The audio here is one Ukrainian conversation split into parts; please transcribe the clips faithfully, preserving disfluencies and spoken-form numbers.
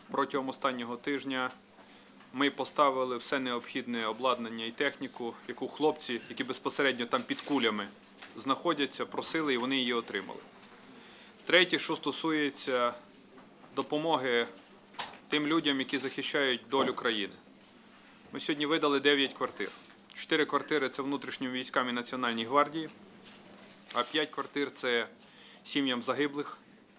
Протягом останнього тижня ми поставили все необхідне обладнання і техніку, яку хлопці, які безпосередньо там під кулями знаходяться, просили і вони її отримали. Третє, що стосується допомоги тим людям, які захищають долю країни. Ми сьогодні видали дев'ять квартир. Чотири квартири – це внутрішнім військам і Національній гвардії, а п'ять квартир – це сім'ям загиблих,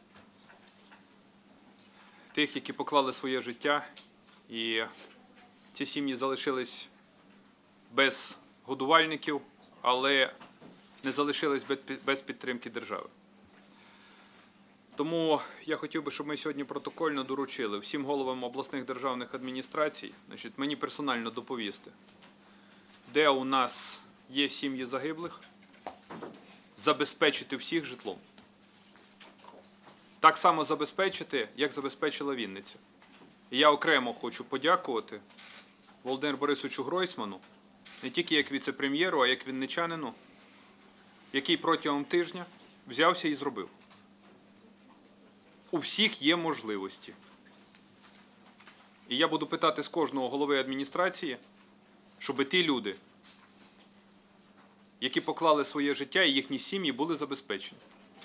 тих, які поклали своє життя, і ці сім'ї залишились без годувальників, але не залишились без підтримки держави. Тому я хотів би, щоб ми сьогодні протокольно доручили всім головам обласних державних адміністрацій, значить, мені персонально доповісти, де у нас є сім'ї загиблих, забезпечити всіх житлом. Так само забезпечити, як забезпечила Вінниця. І я окремо хочу подякувати Володимиру Борисовичу Гройсману, не тільки як віце-прем'єру, а як вінничанину, який протягом тижня взявся і зробив. У всіх є можливості. І я буду питати з кожного голови адміністрації, щоб ті люди, які поклали своє життя і їхні сім'ї, були забезпечені.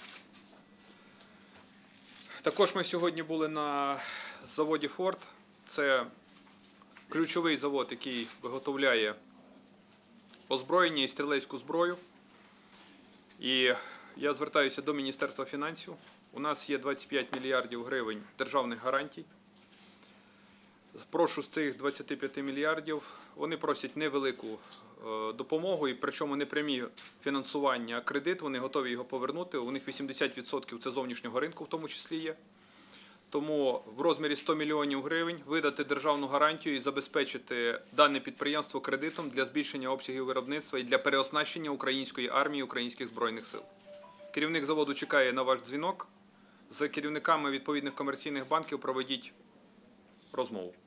Також ми сьогодні були на заводі «Форд». Це ключовий завод, який виготовляє озброєння і стрілецьку зброю. І я звертаюся до Міністерства фінансів. У нас є двадцять п'ять мільярдів гривень державних гарантій. Прошу з цих двадцяти п'яти мільярдів, вони просять невелику допомогу, і причому не прямі фінансування, а кредит, вони готові його повернути. У них вісімдесят відсотків це зовнішнього ринку в тому числі є. Тому в розмірі ста мільйонів гривень видати державну гарантію і забезпечити дане підприємство кредитом для збільшення обсягів виробництва і для переоснащення української армії, українських збройних сил. Керівник заводу чекає на ваш дзвінок. З керівниками відповідних комерційних банків проведіть розмову.